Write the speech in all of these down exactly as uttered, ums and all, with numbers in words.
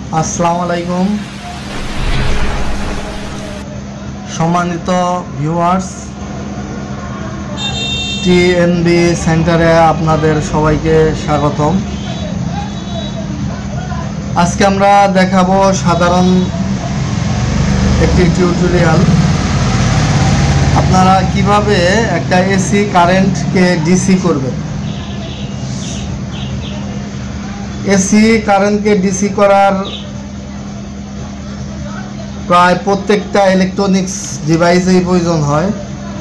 আসসালামু আলাইকুম সম্মানিত ভিউয়ার্স, টিএনবি সেন্টারে আপনাদের সবাইকে স্বাগতম। আজকে আমরা দেখাবো সাধারণ একটি টিউটোরিয়াল, আপনারা কিভাবে একটা এসি কারেন্টকে ডিসি করবেন। এসি কারেন্টকে ডিসি করার প্রায় প্রত্যেকটা ইলেকট্রনিক্স ডিভাইসেই প্রয়োজন হয়।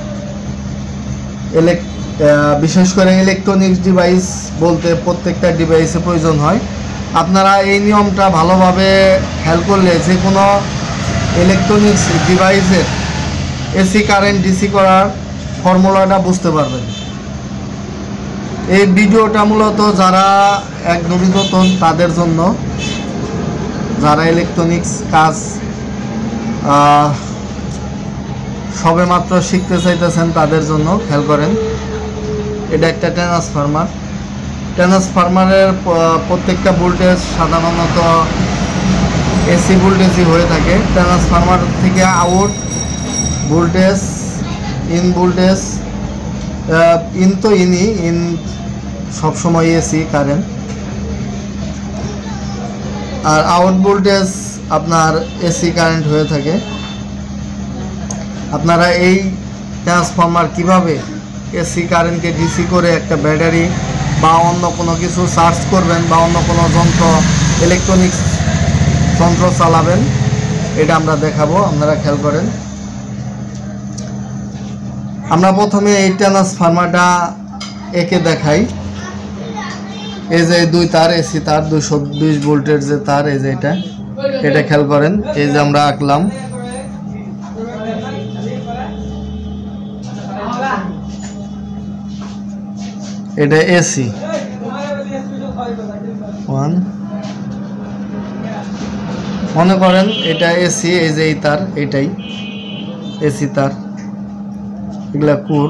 বিশেষ করে ইলেকট্রনিক্স ডিভাইস বলতে প্রত্যেকটা ডিভাইসে প্রয়োজন হয়। আপনারা এই নিয়মটা ভালোভাবে খেয়াল করলে যে কোনো ইলেকট্রনিক্স ডিভাইসের এসি কারেন্ট ডিসি করার ফর্মুলাটা বুঝতে পারবেন। এই ভিডিওটা মূলত যারা একদমই নতুন তাদের জন্য, যারা ইলেকট্রনিক্স কাজ সবেমাত্র শিখতে চাইতেছেন তাদের জন্য খেয়াল করেন। এটা একটা ট্রান্সফরমার। ট্রান্সফরমারের প্রত্যেকটা ভোল্টেজ সাধারণত এসি ভোল্টেজই হয়ে থাকে। ট্রান্সফরমার থেকে out voltage, in voltage, in তো ইনই ইন সবসময় এসি কারেন্ট, আর আউট ভোল্টেজ আপনার এসি কারেন্ট হয়ে থাকে। আপনারা এই ট্রান্সফরমার কিভাবে এসি কারেন্টকে ডিসি করে একটা ব্যাটারি বা অন্য কোনো কিছু চার্জ করবেন বা অন্য কোনো যন্ত্র ইলেকট্রনিক্স যন্ত্র চালাবেন, এটা আমরা দেখাবো। আপনারা খেয়াল করেন। আমরা প্রথমে এই ট্রান্সফরমারটা একে দেখাই। এই যে দুই তার এসি তার, দুইশো বিশ ভোল্টের যে তার, এই যে এটা এটা খেয়াল করেন। এই যে আমরা আঁকলাম, এটা এসি ওয়ান, মনে করেন এটা এসি। এই যে এই তার, এটাই এসি তার, এগুলা কুর।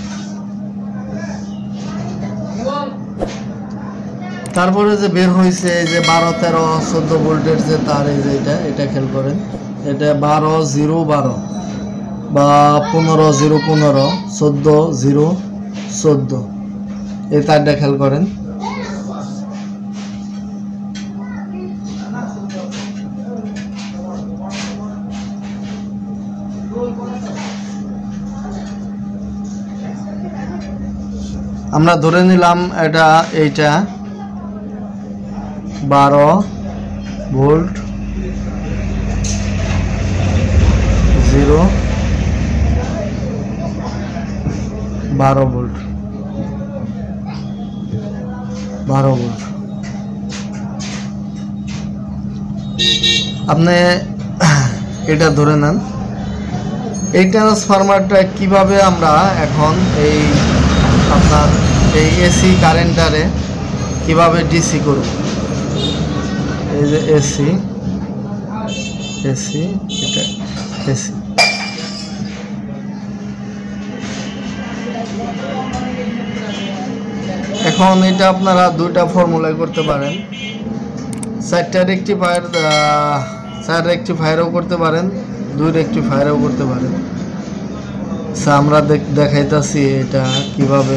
তারপরে যে বের হয়েছে এই যে বারো তেরো চোদ্দ ভোল্টের যে তার, এই যে এটা এটা খেয়াল করেন। এটা বারো জিরো বারো বা পনেরো জিরো পনেরো, চোদ্দ জিরো চোদ্দ, এই তারটা খেয়াল করেন। আমরা ধরে নিলাম এটা এইটা বারো ভোল্ট জিরো বারো ভোল্ট বারো ভোল্ট। আপনি এটা ধরে নেন। এই ট্রান্সফরমারটা কিভাবে আমরা এখন এই আপনার এই এসি কারেন্টারে কিভাবে ডিসি করব। এই যে এসি এসি এটা এসি। এখন এটা আপনারা দুইটা ফর্মুলায় করতে পারেন। চারটা রেকটিফায়ার, চার রেকটিফায়ারও করতে পারেন, দুই রেকটিফায়ারও করতে পারেন। আমরা দেখাইতেছি এটা কিভাবে।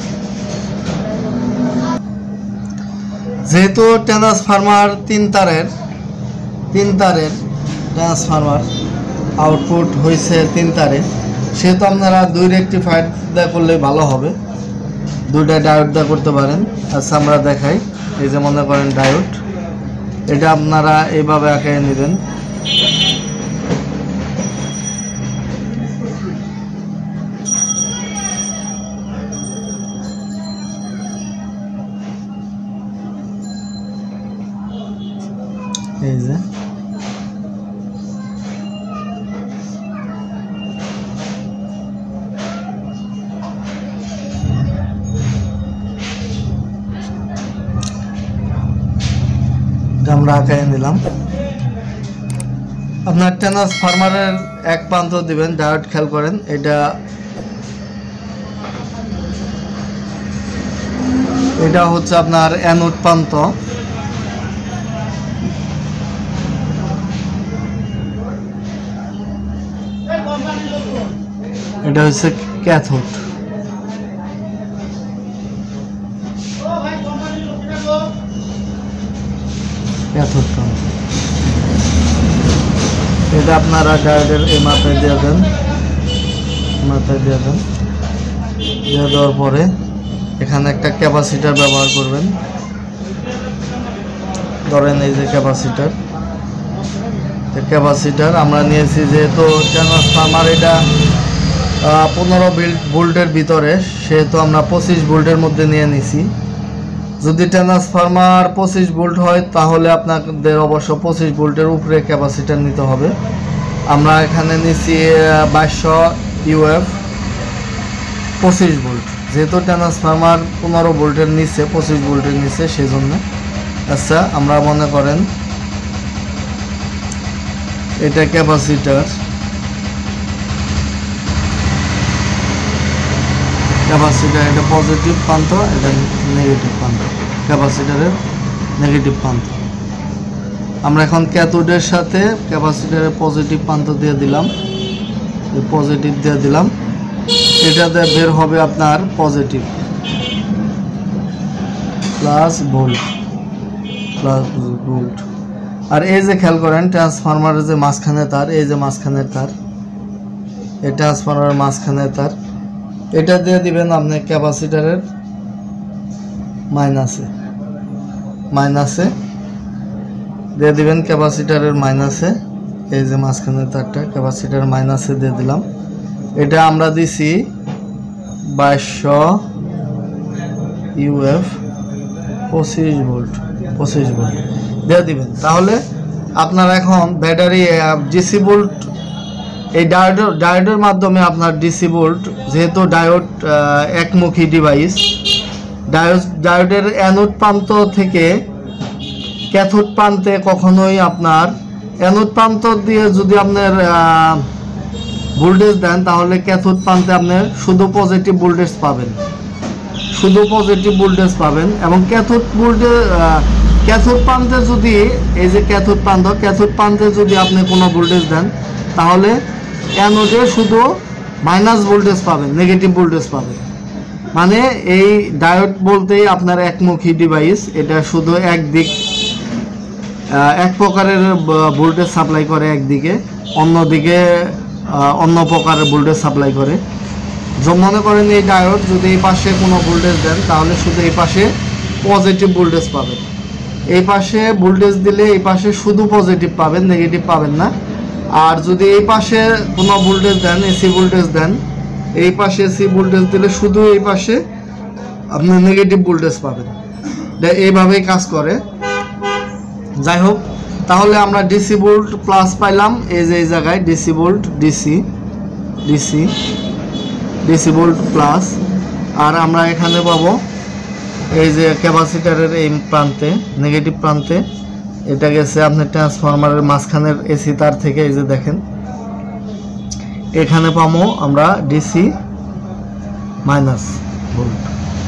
যেহেতু ট্রান্সফরমার তিন তারের তিন তারের ট্রান্সফরমার, আউটপুট হয়েছে তিন তারে, সেহেতু আপনারা দুই রেকটিফায়ার দা করলে ভালো হবে। দুইটা ডায়োড দা করতে পারেন। আচ্ছা আমরা দেখাই। এই যে মনে করেন ডায়োড, এটা আপনারা এইভাবে আঁকে নেবেন। এই যে আমরা আঁকায় নিলাম। আপনার ট্রান্সফরমারের এক প্রান্ত দিবেন, ডায়োড খেয়াল করেন। এটা এটা হচ্ছে আপনার অ্যানোড প্রান্ত, এটা হচ্ছে ক্যাথোড। ক্যাথোড প্রান্ত এটা আপনারা ডায়োডের এই মাথায় দিয়ে দেন, মাথায় দিয়ে দেন। দিয়ে দেওয়ার পরে এখানে একটা ক্যাপাসিটার ব্যবহার করবেন। ধরেন এই যে ক্যাপাসিটার, ক্যাপাসিটার আমরা নিয়েছি যেহেতু ট্রান্সফরমার এটা পনেরো ভোল্টের ভিতরে, সেহেতু আমরা পঁচিশ ভোল্টের মধ্যে নিয়ে নিছি। যদি ট্রান্সফরমার পঁচিশ ভোল্ট হয় তাহলে আপনাদের অবশ্য পঁচিশ ভোল্টের উপরে ক্যাপাসিটার নিতে হবে। আমরা এখানে নিছি বাইশশো ইউএফ পঁচিশ ভোল্ট, যেহেতু ট্রান্সফরমার পনেরো ভোল্টের নিচে, পঁচিশ ভোল্টের নিচে, সেই জন্য। আচ্ছা, আমরা মনে করেন এটা ক্যাপাসিটার, ক্যাপাসিটার এটা পজিটিভ প্রান্ত, এটা নেগেটিভ প্রান্ত, ক্যাপাসিটারের নেগেটিভ প্রান্ত। আমরা এখন ক্যাথোডের সাথে ক্যাপাসিটারের পজিটিভ প্রান্ত দিয়ে দিলাম, পজিটিভ দিয়ে দিলাম। এটাতে বের হবে আপনার positive plus volt, plus volt. আর এই যে খেয়াল করেন ট্রান্সফরমারের যে মাঝখানে তার, এই যে মাঝখানের তার, এই ট্রান্সফরমারের মাঝখানে তার, এটা দিয়ে দিবেন আপনি ক্যাপাসিটারের মাইনাসে, মাইনাসে দিয়ে দিবেন ক্যাপাসিটারের মাইনাসে। এই যে মাঝখানে তারটা ক্যাপাসিটার মাইনাসে দিয়ে দিলাম। এটা আমরা দিছি বাইশশো ইউএফ পঁচিশ ভোল্ট, পঁচিশ ভোল্ট দিয়ে দিবেন। তাহলে আপনার এখন ব্যাটারি ডিসি ভোল্ট, এই ডায়োড ডায়োডের মাধ্যমে আপনার ডিসি ভোল্ট, যেহেতু ডায়োড একমুখী ডিভাইস, ডায়োড ডায়োডের অ্যানোড প্রান্ত থেকে ক্যাথোড প্রান্তে কখনোই আপনার অ্যানোড প্রান্ত দিয়ে যদি আপনার ভোল্টেজ দেন তাহলে ক্যাথোড প্রান্তে আপনার শুধু পজিটিভ ভোল্টেজ পাবেন, শুধু পজিটিভ ভোল্টেজ পাবেন। এবং ক্যাথোড ভোল্টেজ ক্যাথোড প্রান্তে যদি, এই যে ক্যাথোড প্রান্ত, ক্যাথোড প্রান্তে যদি আপনি কোনো ভোল্টেজ দেন তাহলে অ্যানোডে শুধু মাইনাস ভোল্টেজ পাবেন, নেগেটিভ ভোল্টেজ পাবেন। মানে এই ডায়োড বলতেই আপনার একমুখী ডিভাইস, এটা শুধু একদিক, এক প্রকারের ভোল্টেজ সাপ্লাই করে একদিকে, অন্যদিকে অন্য প্রকারের ভোল্টেজ সাপ্লাই করে। যেমন মনে করেন এই ডায়োড যদি এই পাশে কোনো ভোল্টেজ দেন তাহলে শুধু এই পাশে পজিটিভ ভোল্টেজ পাবেন, এই পাশে ভোল্টেজ দিলে এই পাশে শুধু পজিটিভ পাবেন, নেগেটিভ পাবেন না। আর যদি এই পাশে কোনো ভোল্টেজ দেন, এসি ভোল্টেজ দেন, এই পাশে এসি ভোল্টেজ দিলে শুধু এই পাশে আপনি নেগেটিভ ভোল্টেজ পাবেন। এইভাবেই কাজ করে। যাই হোক, তাহলে আমরা ডিসি ভোল্ট প্লাস পাইলাম এই যে এই জায়গায় DC volt, DC DC DC volt plus. আর আমরা এখানে পাবো এই যে ক্যাপাসিটারের এই প্রান্তে, নেগেটিভ প্রান্তে, এটা গেছে আপনার ট্রান্সফরমারের মাঝখানের এসি তার থেকে, এই যে দেখেন এখানে পাবো আমরা DC minus volt,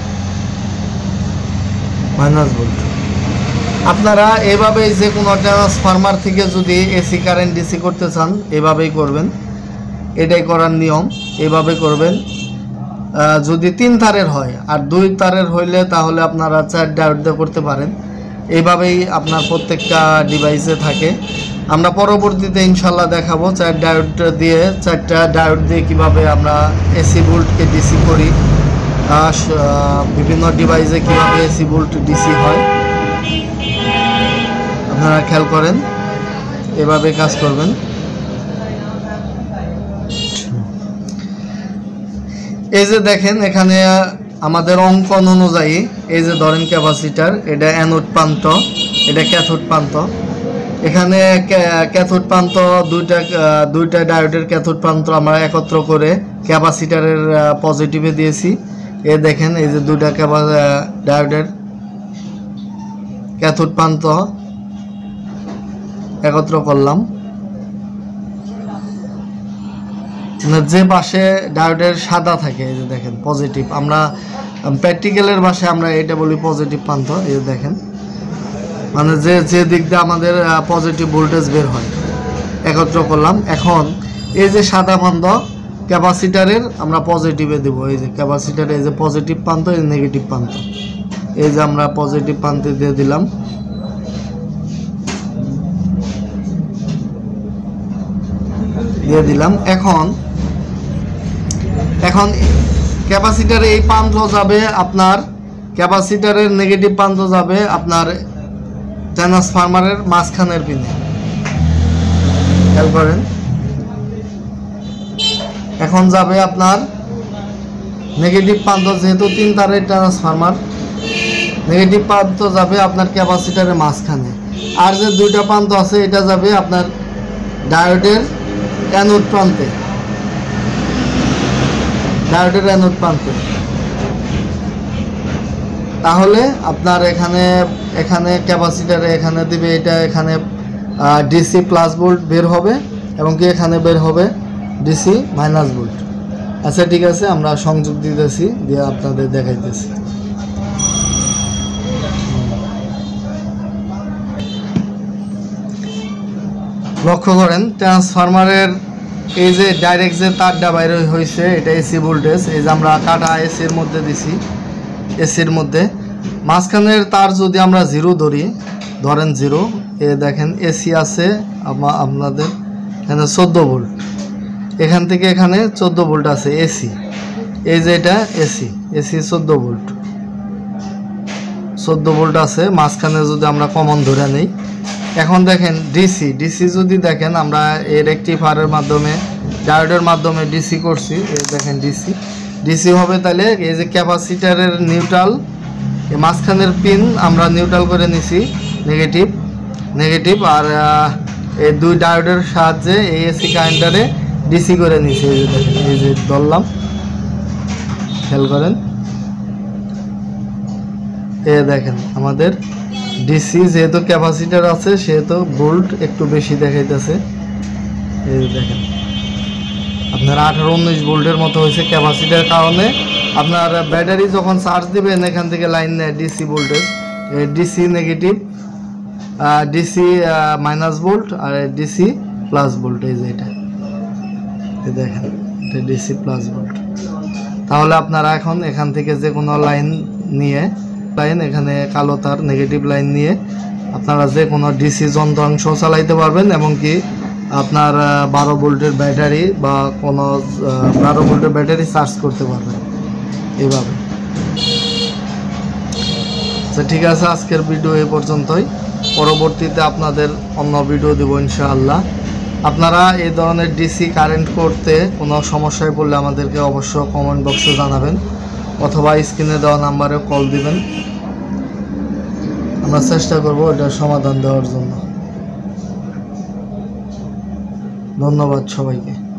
minus volt. আপনারা এভাবেই যে কোনো ট্রান্সফরমার থেকে যদি এসি কারেন্ট ডিসি করতে চান এভাবেই করবেন, এটাই করার নিয়ম, এভাবে করবেন। যদি তিন তারের হয় আর দুই তারের হইলে তাহলে আপনারা চার ডায়োড দিয়ে করতে পারেন। এইভাবেই আপনার প্রত্যেকটা ডিভাইসে থাকে। আমরা পরবর্তীতে ইনশাল্লাহ দেখাবো চার ডায়োড দিয়ে, চারটা ডায়োড দিয়ে কীভাবে আমরা এসি ভোল্টকে ডিসি করি, বিভিন্ন ডিভাইসে কীভাবে এসি ভোল্ট ডিসি হয়। আপনারা খেয়াল করেন, এভাবে কাজ করবেন। এই যে দেখেন এখানে আমাদের অঙ্কন অনুযায়ী, এই যে ধরেন ক্যাপাসিটার, এটা অ্যানোড প্রান্ত, এটা ক্যাথোড প্রান্ত। এখানে ক্যাথোড প্রান্ত দুইটা, দুইটা ডায়োডের ক্যাথোড প্রান্ত আমরা একত্র করে ক্যাপাসিটারের পজিটিভে দিয়েছি। এ দেখেন এই যে দুইটা ক্যাপা ডায়োডের ক্যাথোড প্রান্ত একত্র করলাম। যে পাশে ডায়োডের সাদা থাকে, এই যে দেখেন পজিটিভ, আমরা প্র্যাকটিক্যালের ভাষায় আমরা এটা বলি পজিটিভ প্রান্ত। এই যে দেখেন, মানে যে যে দিক দিয়ে আমাদের পজিটিভ ভোল্টেজ বের হয়, একত্র করলাম। এখন এই যে সাদা প্রান্ত ক্যাপাসিটারের আমরা পজিটিভে দেব। এই যে ক্যাপাসিটারে এই যে পজিটিভ প্রান্ত, এই নেগেটিভ প্রান্ত, এই যে আমরা পজিটিভ প্রান্তে দিয়ে দিলাম। দিয়ে দিলাম এখন এখন ক্যাপাসিটারে এই প্রান্ত যাবে আপনার, ক্যাপাসিটারের নেগেটিভ প্রান্ত যাবে আপনার ট্রান্সফরমারের মাঝখানের পিনে। খেয়াল করেন, এখন যাবে আপনার নেগেটিভ প্রান্ত, যেহেতু তিন তারের ট্রান্সফরমার, নেগেটিভ প্রান্ত যাবে আপনার ক্যাপাসিটারের মাঝখানে। আর যে দুইটা প্রান্ত আছে এটা যাবে আপনার ডায়োডের অ্যানোড প্রান্তে, ডায়োডের অ্যানোড প্রান্তে। তাহলে আপনার এখানে এখানে ক্যাপাসিটারে এখানে দিবে এটা, এখানে ডিসি প্লাস ভোল্ট বের হবে এবং কি এখানে বের হবে ডিসি মাইনাস ভোল্ট। আচ্ছা ঠিক আছে, আমরা সংযোগ দিতেছি, দিয়ে আপনাদের দেখাইতেছি। লক্ষ্য করেন ট্রান্সফরমারের এই যে ডাইরেক্ট যে তারটা বাইরে হয়েছে এটা এসি ভোল্টেজ, এই যে আমরা কাটা এসির মধ্যে দিছি, এসির মধ্যে মাঝখানের তার যদি আমরা জিরো ধরি, ধরেন জিরো, এ দেখেন এসি আছে আপনাদের এখানে চোদ্দো ভোল্ট, এখান থেকে এখানে চোদ্দো ভোল্ট আছে এসি। এই যে এটা এসি, এসি চোদ্দো ভোল্ট, চোদ্দো ভোল্ট আছে মাঝখানে যদি আমরা কমন ধরে নিই। এখন দেখেন ডিসি, ডিসি যদি দেখেন আমরা এই রেকটিফায়ারের মাধ্যমে ডায়োডের মাধ্যমে ডিসি করছি, এই দেখেন ডিসি, ডিসি হবে তাহলে এই যে ক্যাপাসিটারের নিউট্রাল, এই মাঝখানের পিন আমরা নিউট্রাল করে নিছি নেগেটিভ নেগেটিভ আর এই দুই ডায়োডের সাহায্যে এই এসি কারেন্টারে ডিসি করে নিছি। এই যে দেখেন, এই যে ধরলাম, খেয়াল করেন, এ দেখেন আমাদের ডিসি, যেহেতু ক্যাপাসিটার আছে সেহেতু ভোল্ট একটু বেশি দেখাইতেছে। এই যে দেখেন আপনার আঠারো উনিশ ভোল্টের মতো হয়েছে ক্যাপাসিটার কারণে। আপনার ব্যাটারি যখন চার্জ দিবেন এখান থেকে লাইন নেয় DC voltage, DC negative, DC minus volt আর ডিসি প্লাস ভোল্ট। এই যে এটা দেখেন, এটা ডিসি প্লাস ভোল্ট। তাহলে আপনারা এখন এখান থেকে যে কোনো লাইন নিয়ে, লাইন এখানে কালো তার নেগেটিভ লাইন নিয়ে আপনারা যে কোনো ডিসি যন্ত্রাংশ চালাইতে পারবেন, এবং কি আপনার বারো ভোল্টের ব্যাটারি বা কোনো বারো ভোল্টের ব্যাটারি চার্জ করতে পারবেন এইভাবে। আচ্ছা ঠিক আছে, আজকের ভিডিও এই পর্যন্তই। পরবর্তীতে আপনাদের অন্য ভিডিও দেব ইনশাআল্লাহ। আপনারা এই ধরনের ডিসি কারেন্ট করতে কোনো সমস্যায় পড়লে আমাদেরকে অবশ্য কমেন্ট বক্সে জানাবেন, অথবা স্ক্রিনে দেওয়া নাম্বারে কল দিবেন, আমরা চেষ্টা করব এটার সমাধান দেওয়ার জন্য। ধন্যবাদ সবাইকে।